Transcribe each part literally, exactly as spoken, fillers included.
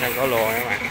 Đang có lùa các bạn.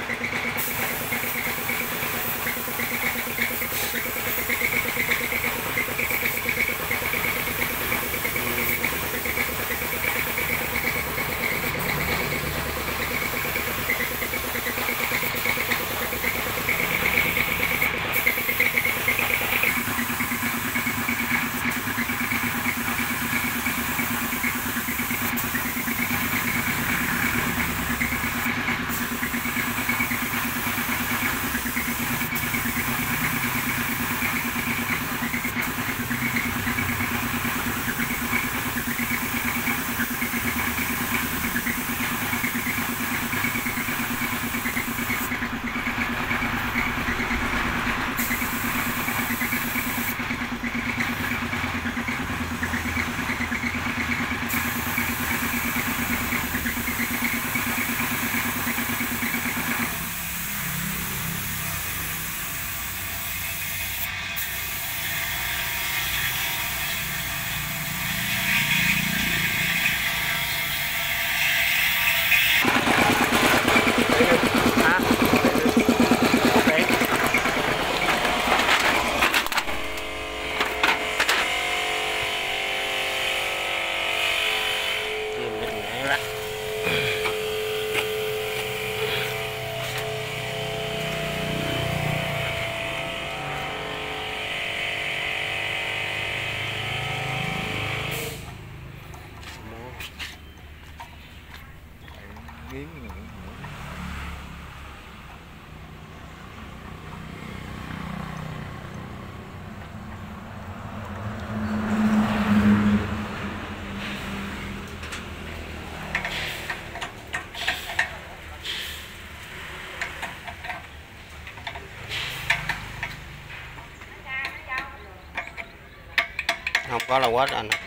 Không có là quết anh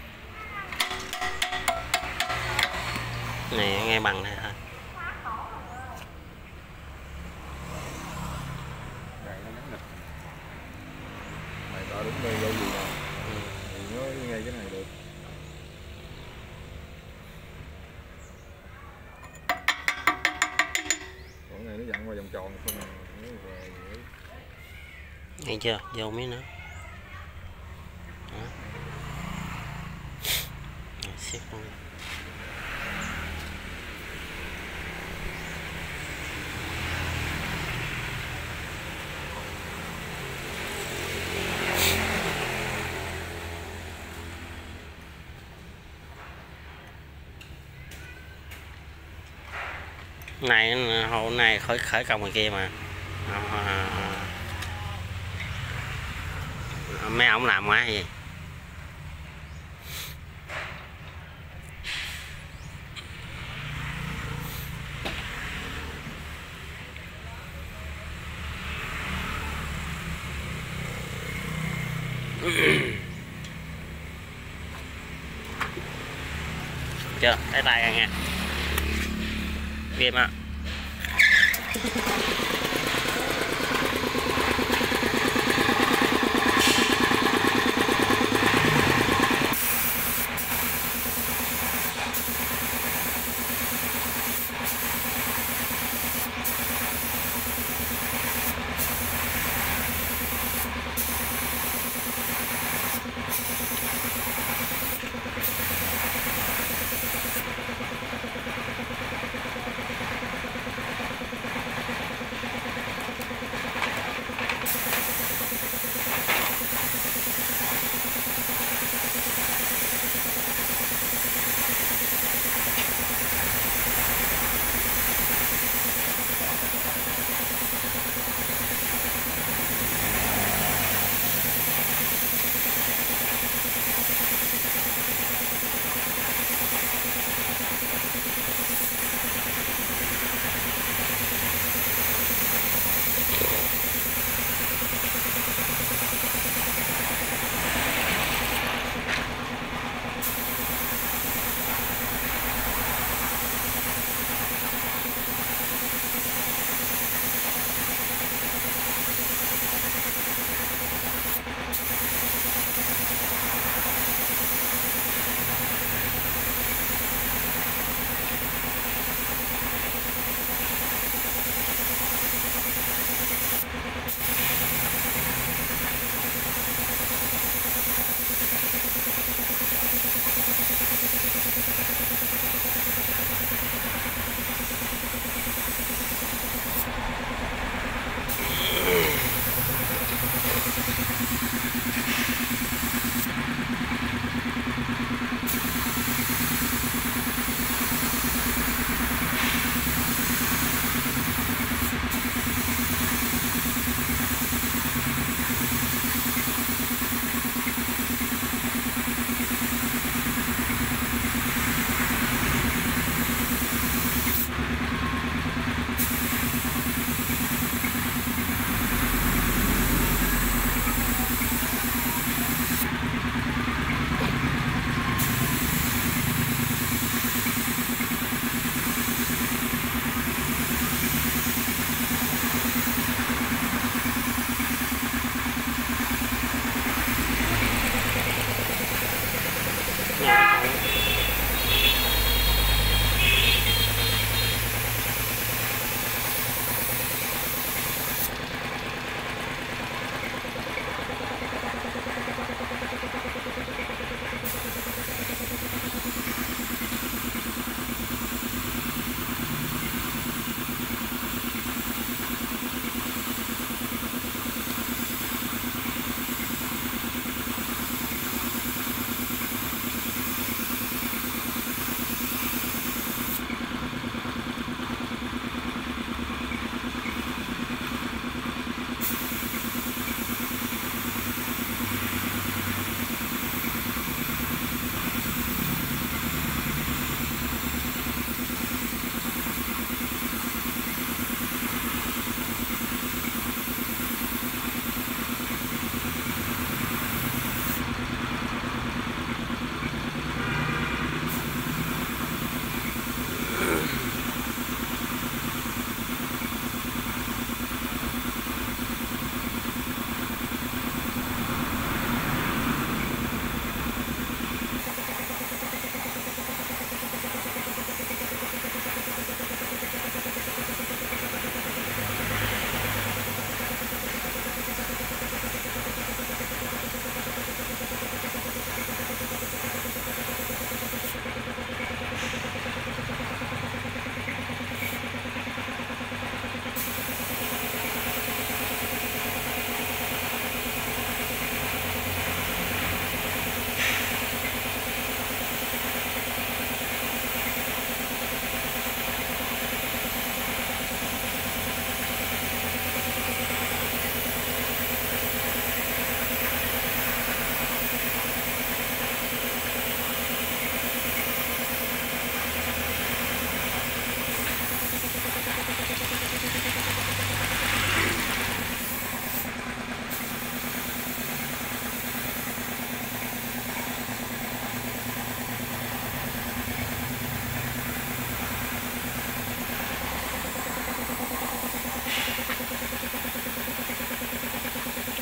nè, ngay bằng này thôi. Mày ta đúng đây dâu gì nào thì nói ngay cái này được. Còn này nó dặn qua vòng tròn không à. Nghe chưa, dâu miếng nữa. Siết luôn. Này hôm nay khởi khởi công ngoài kia mà à, mấy ông làm cái gì chưa thấy tay ra nha, game á.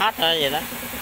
hết rồi vậy đó.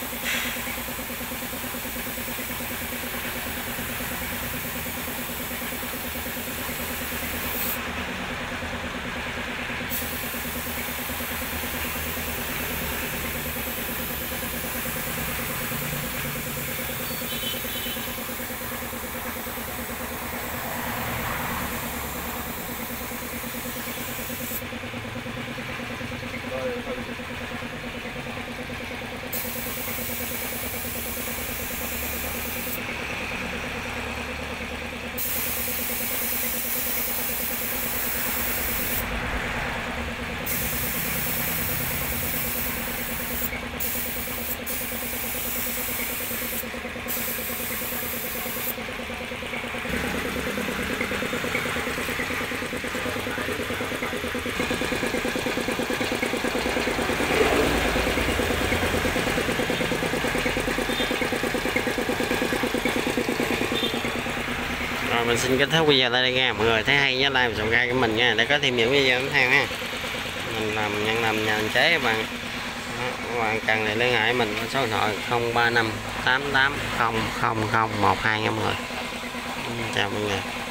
Rồi mình xin kết thúc video tại đây nha. Mọi người thấy hay nhớ like và subscribe của mình nha, để có thêm những video tiếp theo ha. Mình làm nhận làm nhà chế các bạn. Các bạn cần thì liên hệ mình qua số điện thoại không ba năm tám tám không không không một hai nha mọi người. Chào mọi người.